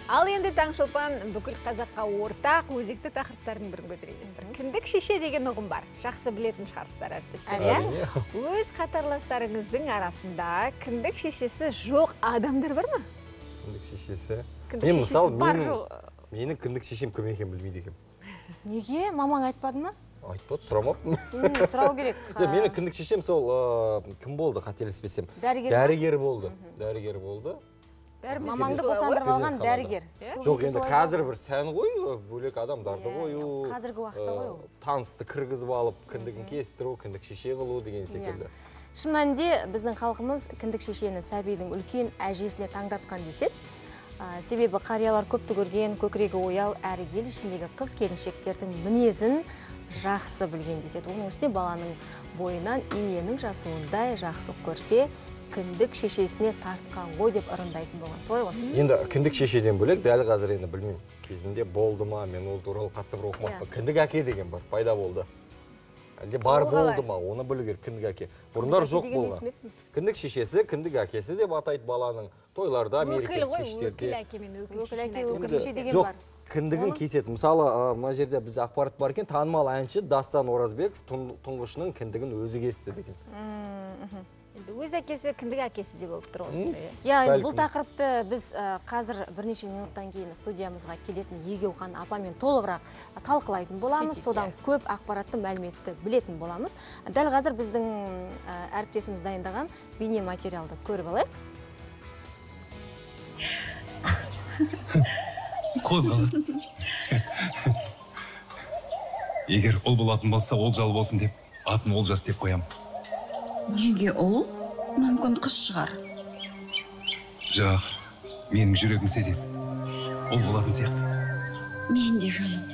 Ал енді Таңшолпан бүкіл қазаққа ортақ өзекті тақырыптардың бірін көтерейін. Кіндік шеше деген ұғым бар. Жақсы білетін шығарсыздар әріптестер. Өз қатарластарыңыздың арасында кіндік шешесі жоқ адамдар бар ма? Кіндік шешесі. Мен мысалы менің кіндік шешем кім екенін білмейді екенмін. Неге? Мамаң айтпады ма? Айтпады, сұрамаппын. Сұрау керек. Менің кіндік шешем сол кім болды, қателеспесем? Дәрігер болды. Мамаңды босандырып алған дәрігер. Жоқ, енді қазір бір сән ғой, бөлек адамдарды қою. Қазіргі уақытта ғой. Танысты кіргізіп алып, кіндігін кестіру, кіндік шеше қылу деген секілді. Шын мәнінде біздің халқымыз кіндік шешені сәбидің үлкен әжесіне таңдатқан десек, себебі қариялар көпті көрген, көкірегі ояу, әрі ел ішіндегі қыз келіншектердің мінезін жақсы білген деседі. Оның үстіне баланың бойынан иненің жасуындай жақсылық көрсе, кіндік шешесіне тартқан ғой деп ырымдайтын болған. Солай ғой? Енді кіндік шешеден бөлек, дәл қазір енді білмеймін. Кезінде болды ма, мен ол туралы қатты бір оқымаппын. Кіндік әке деген бар, пайда болды. Әлде бар болды ма, оны білу керек, кіндік әке. Бұрындар жоқ болған. Кіндік шешесі, кіндік әкесі деп атайды баланың. Тойларда, мереке кештерде. Өкіл шеше деген бар. Кіндігін кеседі. Мысалы, мына жерде бізде ақпарат бар екен, танымал әнші Дастан Оразбеков тұңғышының кіндігін өзі кесті деген. Өз әкесі кіндік әкесі де болып тұр осындай. Бұл тақырыпты біз қазір бірнеше минуттан кейін студиямызға келетін Егеухан апамен толығырақ талқылайтын боламыз. Содан көп ақпаратты мәліметті білетін боламыз. Дәл қазір біздің әріптесіміз дайындаған бейне материалды көріп алайық. Қозғалады. Егер ол болатын болса, ол жал болсын деп, атын Олжас деп қоям. Неге ол? Мүмкін қыз шығар. Жоқ, менің жүрегім сезеді. Ол болатын сияқты. Мен де жаным.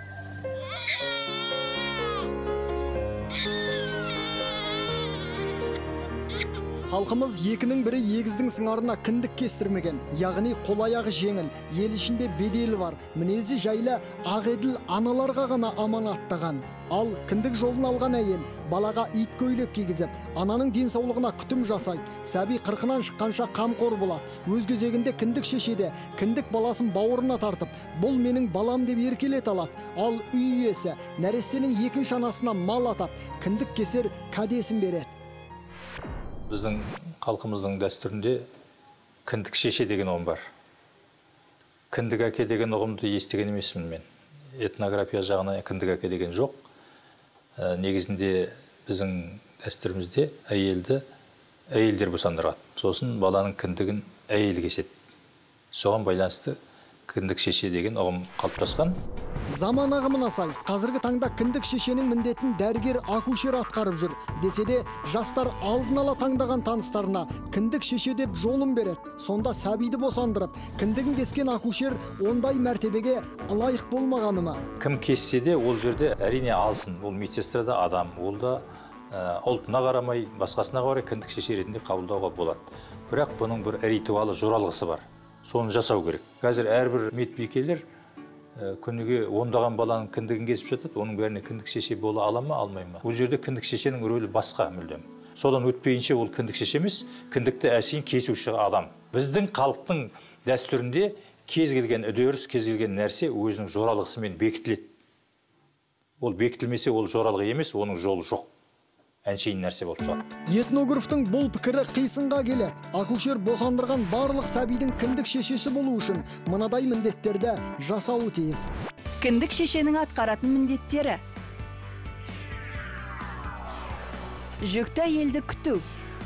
Халқымыз екінің бірі егіздің сыңарына кіндік кестірмеген, яғни қол-аяғы жеңіл, ел ішінде беделі бар, мінезі жайлы ағеділ аналарға ғана аманаттаған. Ал кіндік жолын алған әйел балаға ит көйлек кигізіп, ананың денсаулығына күтім жасайды, сәби қырқынан шыққанша қамқор болады. Өз кезегінде кіндік шешеде кіндік баласын бауырына тартып, бұл менің балам деп еркелете алады. Ал үй иесі нәрестенің екінші анасына мал атап, кіндік кесер кәдесін береді. Біздің халқымыздың дәстүрінде кіндік шеше деген ұғым бар. Кіндік әке деген ұғымды естіген емеспін мен. Этнография жағынан кіндік әке деген жоқ. Негізінде біздің дәстүрімізде әйелдер босандырады. Сосын баланың кіндігін әйел кеседі. Соған байланысты кіндік шеше деген ұғым қалыптасқан. Заман ағымына сай, қазіргі таңда кіндік шешенің міндетін дәрігер акушер атқарып жүр. Десе де, жастар алдын ала таңдаған таныстарына кіндік шеше деп жолын береді. Сонда сәбиді босандырып, кіндігін кескен акушер ондай мәртебеге лайық болмағаны ма? Кім кессе де ол жерде әрине алсын. Ол медсестра да адам, ол да ұлтына қарамай, басқасына қарай кіндік шеше ретінде қабылдауға болады. Бірақ бұның бір ритуалы, жоралғысы бар. Соны жасау керек. Қазір әрбір медбикелер күніге ондаған баланың кіндігін кесіп жатады, оның бәріне кіндік шеше бола ала ма, алмай ма? Ол жерде кіндік шешенің рөлі басқа мүлдем. Содан өтпейінше ол кіндік шеше емес, кіндікті әшейін кесуші адам. Біздің халықтың дәстүрінде кез келген үдеріс, кез келген нәрсе өзінің жоралғысымен бекітіледі. Ол бекітілмесе, ол жоралғы емес, оның жолы жоқ. Әншейін нәрсе болып шығады. Этнографтың бұл пікірі қисынға келеді. Акушер босандырған барлық сәбидің кіндік шешесі болу үшін мынадай міндеттерді жасауы тиіс. Кіндік шешенің атқаратын міндеттері: жүкті әйелді күту.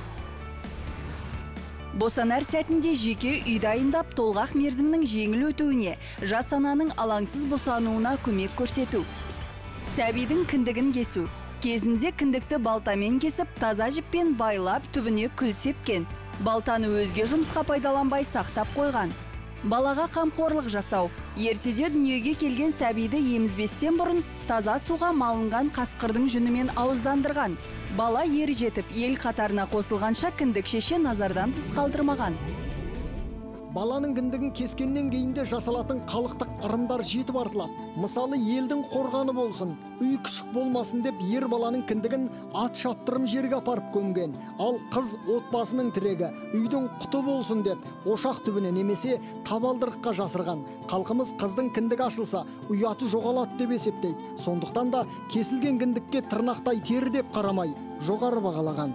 Босанар сәтінде жеке үй дайындап, толғақ мерзімнің жеңіл өтуіне, жас ананың алаңсыз босануына көмек көрсету. Сәбидің кіндігін кесу. Кезінде кіндікті балтамен кесіп, таза жіппен байлап, түбіне күл сепкен. Балтаны өзге жұмысқа пайдаланбай сақтап қойған. Балаға қамқорлық жасау. Ертеде дүниеге келген сәбиді емізбестен бұрын таза суға малынған қасқырдың жүнімен ауыздандырған. Бала ері жетіп, ел қатарына қосылғанша кіндік шеше назардан тыс қалдырмаған. баланың кіндігін кескеннен кейінде жасалатын халықтық ырымдар жетіп артылады. Мысалы, елдің қорғаны болсын, үй күшік болмасын деп ер баланың кіндігін ат шаптырым жерге апарып көмген. Ал қыз отбасының тірегі, үйдің құты болсын деп ошақ түбіне немесе табалдырыққа жасырған. Халқымыз қыздың кіндігі ашылса, ұяты жоғалады деп есептейді. Сондықтан да кесілген кіндікке тырнақтай тері деп қарамай, жоғары бағалаған.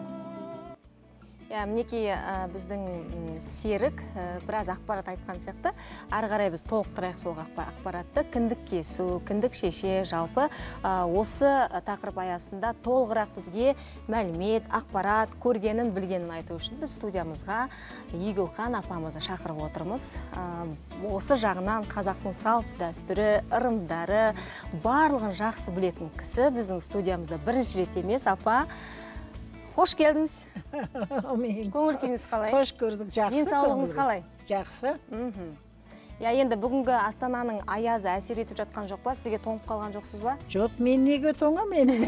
Мінекей біздің Серік біраз ақпарат айтқан сияқты. Ары қарай біз толықтырайық сол ақпаратты. Кіндік кесу, кіндік шеше, жалпы осы тақырып аясында толығырақ бізге мәлімет, ақпарат, көргенін, білгенін айту үшін біз студиямызға Егеуқан апамызды шақырып отырмыз. Осы жағынан қазақтың салт дәстүрі, ырымдары барлығын жақсы білетін кісі біздің студиямызда бірінші рет емес. Апа, қош келдіңіз. Көңіл күйіңіз қалай? Қош көрдік, жақсы. Денсаулығыңыз қалай? Жақсы. Енді бүгінгі Астананың аязы әсер етіп жатқан жоқ па? Сізге тоңып қалған жоқсыз ба? Жоқ, мен неге тоңам енді?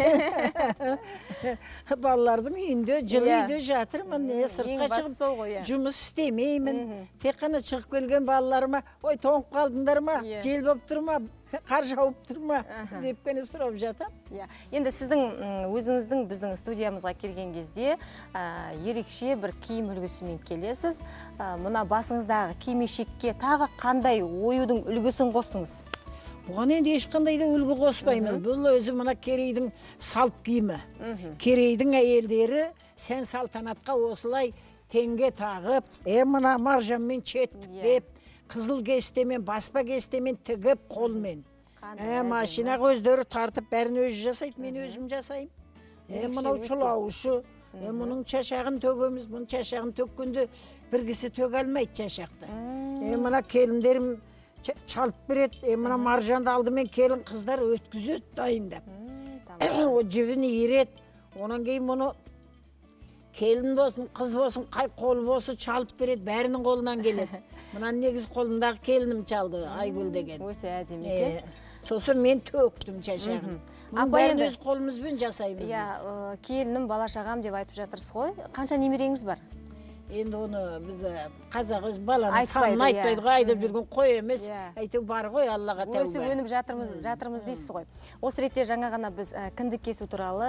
Балалардың үйінде, жылы үйде жатырмын, сыртқа шығып жұмыс істемеймін. Тек қана шығып келген балаларыма, ой, тоңып қалдыңдар ма? Жел болып тұр ма? Қар жауып тұр ма? Деп қана сұрап жатам. Енді сіздің өзіңіздің біздің студиямызға келген кезде ерекше бір киім үлгісімен келесіз. Мұна басыңыздағы кимешекке тағы қандай оюдың үлгісін қостыңыз? Бұған енді ешқандай да үлгі қоспаймыз. Бұл өзі мұна Керейдің салт киімі. Керейдің әйелдері сән салтанатқа осылай теңге тағып, мұна маржанмен четтіп, қызыл кестемен, баспа кестемен тігіп қолмен. Машинаға өздері тартып, бәрін өзі жасайды, мен өзім жасайым. Мұнау чулаушы, мұның чашағын төгеміз, мұның чашағын төккенде бір кісі төк алмайды чашақты. Мұна келіндерім чалып береді, мұна маржанды алдымен келін қыздар өткізеді дайындап. О жібін ереді, онан кейін мұны келін болсын, қыз болсын, қай қол болсын чалып береді, бәрінің қолынан келеді. Мұнан негіз қолындағы келінім чалды, Айгүл деген. Өте әдемі екен. Сосын мен төктім чашағын. Бәрін өз қолымызбен жасаймыз біз. Келінім, бала шағам деп айтып жатырсыз ғой. Қанша немереңіз бар? Енді оны біз қазақ өз баланың санын айтпайды ғой, айдап жүрген қой емес. Әйтеу бар ғой, Аллаға тәуба. Өсіп өніп жатырмыз дейсіз ғой. Осы ретте жаңа ғана біз кіндік кесу туралы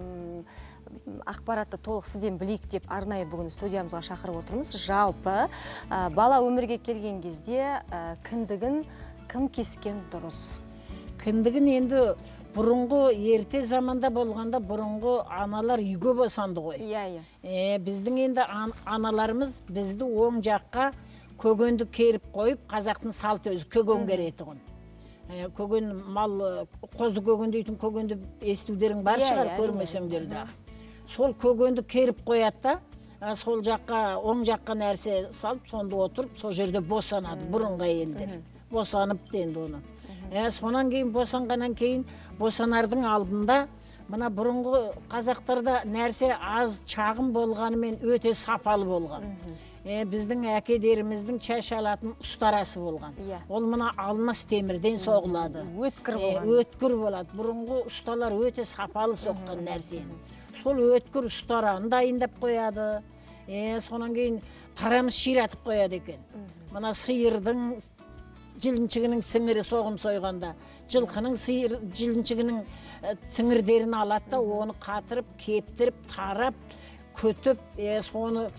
ақпаратты толық сізден білейік деп арнайы бүгін студиямызға шақырып отырмыз. Жалпы бала өмірге келген кезде кіндігін кім кескен дұрыс? Кіндігін енді бұрынғы ерте заманда болғанда бұрынғы аналар үйге босанды ғой. Біздің енді аналарымыз бізді оң жаққа көгенді керіп қойып, қазақтың салты өзі көген кереті ғой. Көген мал, қозы көген дейтін көгенді естудерің бар шығар, көрмесеңдер де. Сол көгенді керіп қоятта, сол жаққа, оң жаққа нәрсе салып, сонда отырып, сол жерде босанады, бұрынғы елдер. Босанып енді оны. Сонан кейін босанғаннан кейін, босанардың алдында, мына бұрынғы қазақтарда нәрсе аз чағым болғанымен өте сапалы болған. Біздің әкедеріміздің чаш алатын ұстарасы болған. Ол мына алмас темірден соғылады. Өткір болады. Бұрынғы ұсталар өте сапалы соққан нәрсені. Сол өткір ұстараны дайындап қояды. Сонан кейін тарамыз ширатып қояды екен. Мына сиырдың жылыншығының сіңірі соғын сойғанда, жылқының жылыншығының сіңірдерін алады да, оны қатырып, кептіріп, тарап, көтіп, соны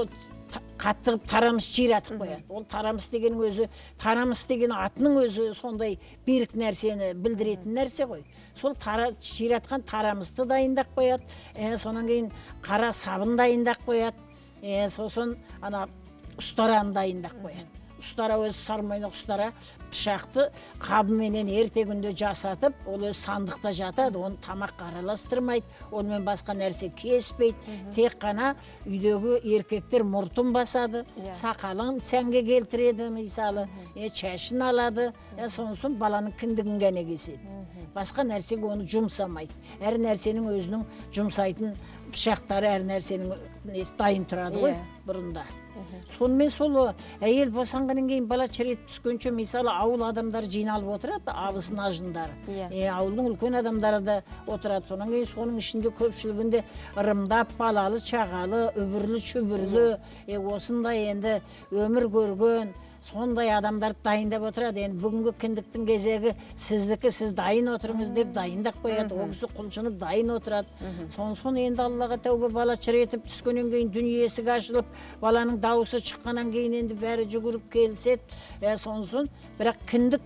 қаттығып тарамыс ширатып қояды. Ол тарамыс деген өзі, тарамыс деген атының өзі сондай берік нәрсені білдіретін нәрсе ғой. Сол ширатқан тарамысты дайындап қояды, сонан кейін қара сабын дайындап қояды, сосын ұстараны дайындап қояды. Ұстара өзі сармайнақ ұстара пышақты қабыменен ерте күнде жасатып, ол өз сандықта жатады, оны тамаққа араластырмайды, онымен басқа нәрсе кеспейді, тек қана үйдегі еркектер мұртын басады, сақалын сәнге келтіреді, мысалы, чашын алады, сонысын баланың кіндігін ғана кеседі. Басқа нәрсеге оны жұмсамайды. Әр нәрсенің өзінің жұмсайтын пышақтары, әр нәрсенің дайын тұрады ғой бұрында. Сонымен сол әйел босанғаннан кейін бала шірет түскенше мысалы ауыл адамдары жиналып отырады, абысын ажындары. Ауылдың үлкен адамдары да отырады. Сонан кейін соның ішінде көпшілігінде ырымдап, балалы, чағалы, үбірлі, шүбірлі, осындай енді өмір көрген сондай адамдарды дайындап отырады. Енді бүгінгі кіндіктің кезегі сіздікі, сіз дайын отырыңыз деп дайындап қояды. Ол кісі құлшынып дайын отырады. Соны енді Аллаға тәубе, бала шіретіп түскеннен кейін дүние есігі ашылып, баланың дауысы шыққаннан кейін енді бәрі жүгіріп келіседі. Сонысын, бірақ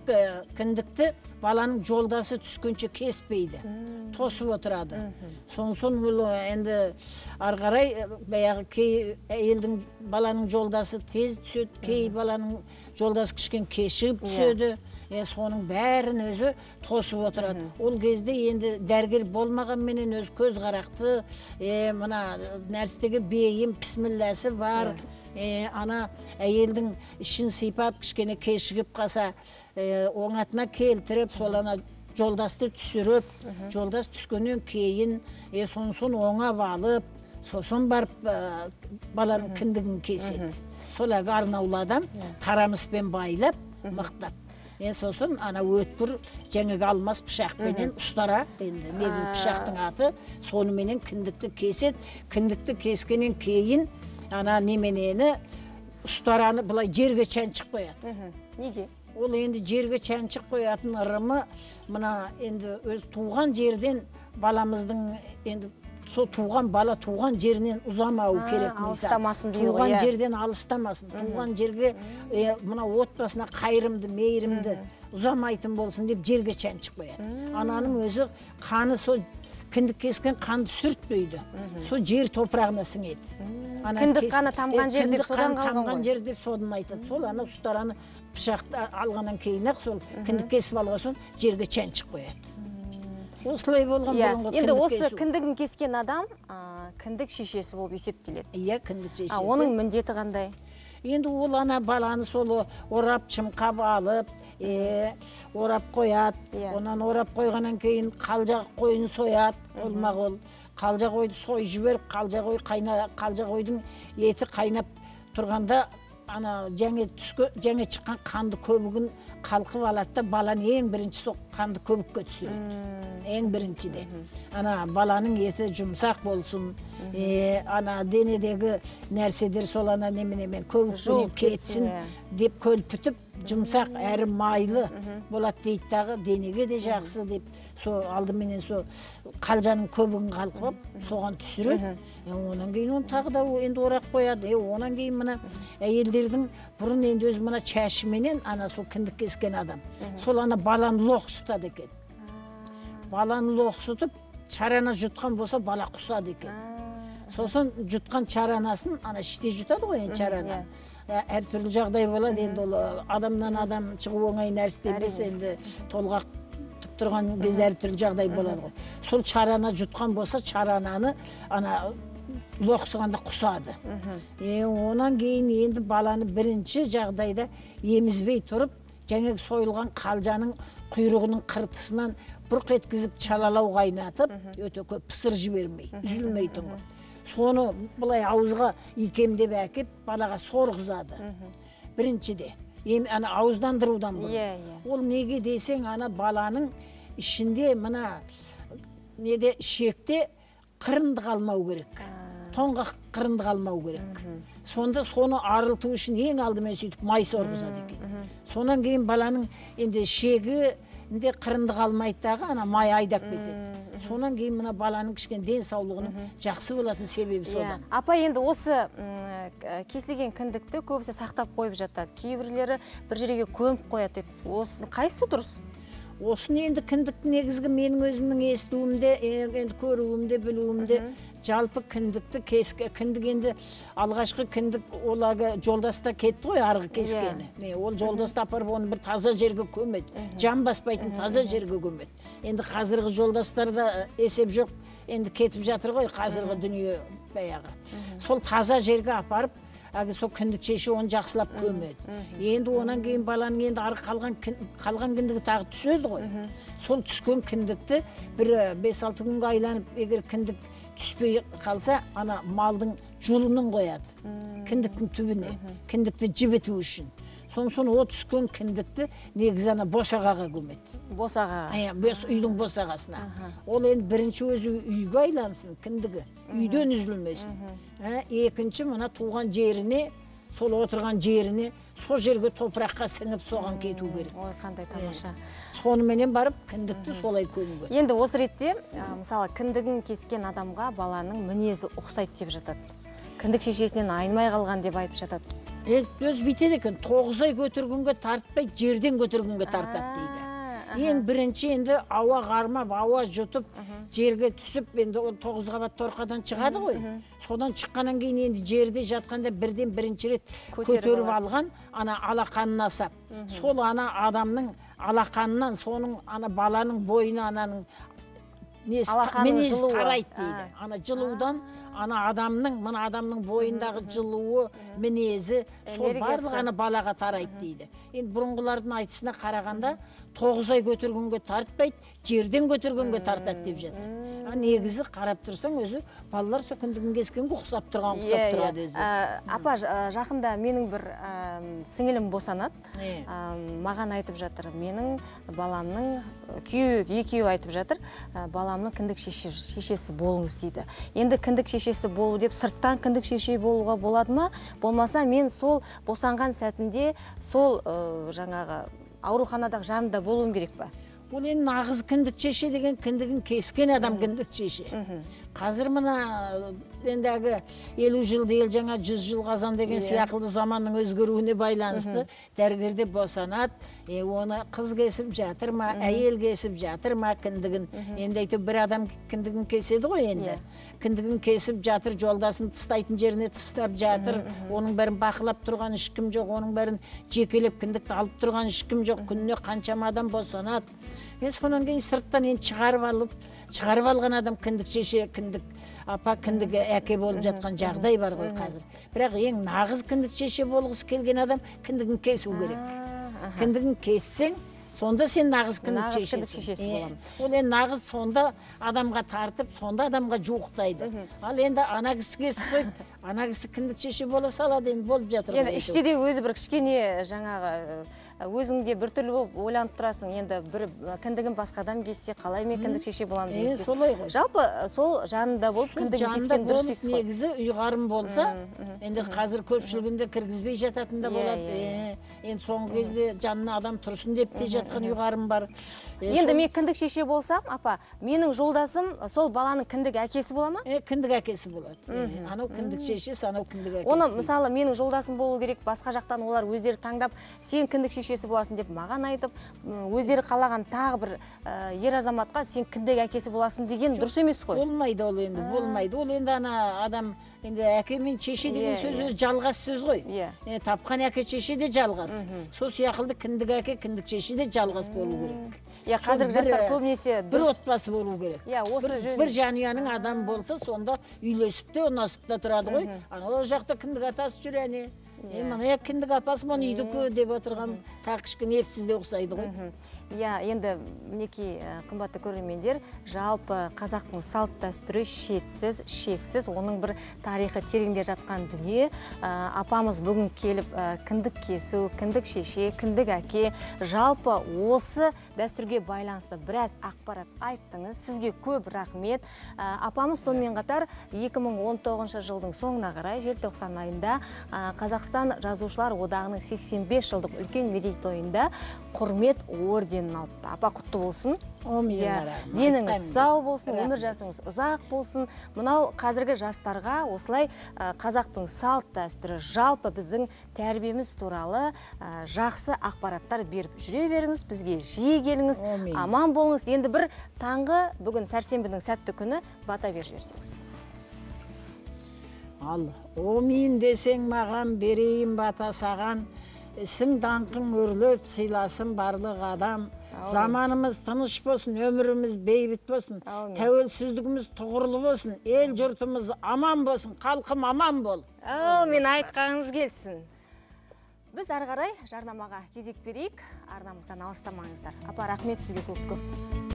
кіндікті баланың жолдасы түскенше кеспейді, тосып отырады. Сонысын енді арғарай баяғы кей әйелдің баланың жолдасы тез түседі, кей баланың жолдасы кішкен кешігіп түседі. Соның бәрін өзі тосып отырады. Ол кезде енді дәргер болмағанменен өз көз қарақты, мына нәрістегі бейім, пісмілләсі бар. Ана әйелдің ішін сипап, кішкене кешігіп қалса, оңатына келтіріп, сол ана жолдасты түсіріп, жолдас түскеннен кейін, сонысын оңап алып, сосын барып баланың кіндігін кеседі. Сол әгі арнаулы адам тарамыспен байлап, мықтап. Сосын ана өткір жаңағы алмас пышақпенен ұстара, енді негізі пышақтың аты, соныменен кіндікті кеседі. Кіндікті кескенен кейін ана неменені ұстараны былай жерге чәншік қояды. Неге? Ол енді жерге чәншік қоятын ырымы, мына енді өз туған жерден баламыздың енді сол туған бала туған жерінен ұзамауы керек. Алыстамасын дейді ғой. Туған жерден алыстамасын. Туған жерге мына отбасына қайырымды, мейірімді, ұзамайтын болсын деп жерге чәншік қояды. Ананың өзі қаны сол кіндік кескен қанды сүртпейді. Сол жер топырағына сіңеді. Кіндік қаны тамған жер деп содан қалған ғой. Тамған жер деп содан айтады. Сол ана ұстараны пышақты алғаннан кейін ақ сол кіндік кесіп алған соң жерге чәншік қояды. Осылай болған бұрынғы кіндік кесу. Енді осы кіндігін кескен адам кіндік шешесі болып есептеледі. Иә, кіндік шешесі. Оның міндеті қандай? Енді ол ана баланы сол орап шымқап алып, орап қояды. Онан орап қойғаннан кейін қалжа қойын сояды, қолма-қол. Қалжа қойды сой жіберіп, қалжа қойдың еті қайнап тұрғанда ана жаңа шыққан қанды көбігін қалқып алады да баланы ең бірінші сол қанды көбікке түсіреді. Ең біріншіде. Ана баланың еті жұмсақ болсын, ана денедегі нәрседер сол ана неменемен көбікпенен кетсін деп көлпітіп, жұмсақ әрі майлы болады дейді дағы, денеге де жақсы деп, сол алдыменен сол қалжаның көбігін қалқып, соған түсіреді. Онан кейін оны тағы да енді орап қояды. Онан кейін мына әйелдердің бұрын енді өзі мына чәшіменен ана сол кіндік кескен адам. Сол ана баланы лоқсытады екен. Баланы лоқсытып, чарана жұтқан болса бала құсады екен. Сосын жұтқан чаранасын ана іште жұтады ғой енді чарана. Әр түрлі жағдай болады, енді ол адамнан адам шығу оңай нәрсе емес, енді толғақ тұрған кезде әр түрлі жағдай болады ғой. Сол чарана жұтқан болса, чарананы ана лоқсығанда құсады. Онан кейін енді баланы бірінші жағдайда емізбей тұрып, жаңағы сойылған қалжаның құйрығының қыртысынан бұрқ еткізіп чалалау қайнатып, өте көп пысыр жібермей, үзілмейтін ғой. Соны бұлай ауызға икемдеп әкеп, балаға сорғызады. Біріншіде, ана ауыздандырудан бұрын. Ол неге десең, ана баланың ішінде мына неде ішекте қырынды қалмау керек. Тоңға қырынды қалмау керек. Сонда соны арылту үшін ең алдымен сөйтіп май сорғызады екен. Сонан кейін баланың енді ішегі қырынды қалмайдағы ана май айдап кетеді. Сонан кейін мына баланың кішкен денсаулығының жақсы болатын себебі содан. Апа, енді осы кесілген кіндікті көбісі сақтап қойып жатады. Кейбірлері бір жерге көміп қояды. Осы қайсысы дұрыс? Осыны енді кіндікті негізгі менің өзімнің естуімде, енді көруімде, білуімде, жалпы кіндікті кіндік енді алғашқы кіндік олағы жолдаста кетті ғой арғы кескені. Ол жолдаста апарып оны бір таза жерге көмеді. Жан баспайтын таза жерге көмеді. Енді қазіргі жолдастарда есеп жоқ, енді кетіп жатыр ғой қазіргі дүние баяғы. Сол таза жерге апарып, сол кіндік шеші оны жақсылап көмеді. Енді онан кейін баланың енді ары қалған кіндігі тағы түседі ғой. Сол түскен кіндікті бір 5-6 күнге айланып, егер кіндік түспей қалса, ана малдың жұлынын қояды кіндіктің түбіне, кіндікті жібіту үшін. Сонысын о түскен кіндікті негізі ана босағаға көмеді. Босағаға? Үйдің босағасына. Ол енді бірінші өзі үйге айлансын, кіндігі, үйден үзілмесін. Екінші мына туған жеріне, сол отырған жеріне, сол жерге топыраққа сіңіп соған кету керек. Ой, қандай тамаша. Соныменен барып кіндікті солай көмген. Енді осы ретте, мысалы, кіндігін кескен адамға баланың мінезі ұқсайды деп жатады. Кіндік шешесінен айнымай қалған деп айтып жатады. Өз бүйтеді екен, 9 ай көтергенге тартпай, жерден көтергенге тартады дейді. Ең бірінші енді ауа қармап, ауа жұтып, жерге түсіп, енді 9 қабат торқадан шығады ғой. Содан шыққаннан кейін енді жерде жатқанда бірден бірінші рет көтеріп алған, ана алақанына сап. Сол ана адамның алақанынан, соның ана баланың бойына ананың мінез тарайды дейді. Ана жылудан ана адамның, мына адамның бойындағы жылуы, мінезі, сол барлық ана балаға тарайды дейді. Енді бұрынғылардың айтысына қарағанда 9 ай көтергенге тартпайды, жерден көтергенге тартады деп жатыр. Негізі қарап тұрсаң өзі балалар сол кіндігін кескенге ұқсап тұрады өзі. Апа, жақында менің бір сіңілім босанады. Маған айтып жатыр, менің баламның екеуі айтып жатыр, баламның кіндік шешесі болыңыз дейді. Енді кіндік шешесі болу деп сырттан кіндік шеше болуға болады ма? Болмаса мен сол босанған сәтінде сол жаңағы ауруханадағы жанында болуым керек па? Ол енді нағыз кіндік шеше деген кіндігін кескен адам кіндік шеше. Қазір мына ендігі 50 жылды ел жаңа 100 жыл қазан деген сияқылды заманның өзгеруіне байланысты дәрігерде босанады. Оны қыз кесіп жатыр ма, әйел кесіп жатыр ма кіндігін. Енді әйтеу бір адам кіндігін кеседі ғой енді. Кіндігін кесіп жатыр, жолдасын тыстайтын жеріне тыстап жатыр. Оның бәрін бақылап тұрған ешкім жоқ, оның бәрін жекелеп кіндікті алып тұрған ешкім жоқ. Күніне қаншама адам босанады. Сонан кейін сырттан енді шығарып алған адам кіндік шеше, кіндік апа, кіндік әке болып жатқан жағдай бар ғой қазір. Бірақ ең нағыз кіндік шеше болғысы келген адам кіндігін кесу керек. Кіндігін кессең, сонда сен нағыз кіндік шешесі боламын. Ол енді нағыз сонда адамға тартып, сонда адамға жуықтайды. Ал енді ана кісі кесіп қойып, ана кісі кіндік шеше бола салады, енді болып жатыр. Енді іште де өзі бір кішкене жаңағы өзіңде бір түрлі болып ойланып тұрасың, енді бір кіндігін басқа адам кессе қалай мен кіндік шеше боламын деген сияқты. Жалпы сол жанында болып кіндігін кескен дұрыс дейсіз ғой. Негізі ұйғарым болса, енді қазір көпшілігінде кіргізбей жататын да болады. Енді соңғы кезде жанына адам тұрсын деп те жатқан ұйғарым бар. Енді мен кіндік шеше болсам, апа, менің жолдасым сол баланың кіндік әкесі бола ма? Кіндік әкесі болады. Анау кіндік шешесі, анау кіндік әкесі. Оны мысалы менің жолдасым болу керек, басқа жақтан олар өздері таңдап, сен кіндік шешесі боласың деп маған айтып, өздері қалаған тағы бір ер азаматқа сен кіндік әкесі боласың деген дұрыс емес қой. Болмайды ол енді, болмайды. Ол енді ана адам енді әке мен шеше деген сөз өзі жалғас сөз ғой. Тапқан әке шеше де жалғас. Сол сияқылды кіндік әке, кіндік шеше де жалғас болу керек. Қазіргі жастар көбінесе бір отбасы болу керек. Бір жанұяның адам болса, сонда үйлесіп те, ұнасып та тұрады ғой. Ол жақта кіндік атасы жүр әне. Мына кіндік апасы мұны үйдікі деп отырған тақышқы нефтсізде ұқсайды ғой. Енді мінекей қымбатты көрермендер, жалпы қазақтың салт дәстүрі шетсіз, шексіз, оның бір тарихы тереңде жатқан дүние. Апамыз бүгін келіп кіндік кесу, кіндік шеше, кіндік әке, жалпы осы дәстүрге байланысты біраз ақпарат айттыңыз. Сізге көп рахмет. Апамыз сонымен қатар 2019 жылдың соңына қарай желтоқсан айында Қазақстан Жазушылар одағының 85 жылдық үлкен мерейтойында құрмет орденін алыпты. Апа, құтты болсын. Деніңіз сау болсын, өмір жасыңыз ұзақ болсын. Мынау қазіргі жастарға осылай қазақтың салт дәстүрі, жалпы біздің тәрбиеміз туралы жақсы ақпараттар беріп жүре беріңіз, бізге жиі келіңіз, аман болыңыз. Енді бір таңғы бүгін сәрсенбінің сәтті күні бата беріп жіберсеңіз. Ал, омейін десең маған берейін бата саған, ісің даңқың өрлеп сыйласын барлық адам. Заманымыз тыныш болсын, өміріміз бейбіт болсын, тәуелсіздігіміз тұғырлы болсын, ел жұртымыз аман болсын, халқым аман бол. Мен айтқаныңыз келсін. Біз ары қарай жарнамаға кезек берейік, арнамыздан алыстамаңыздар. Апа, рахмет сізге көп-көп.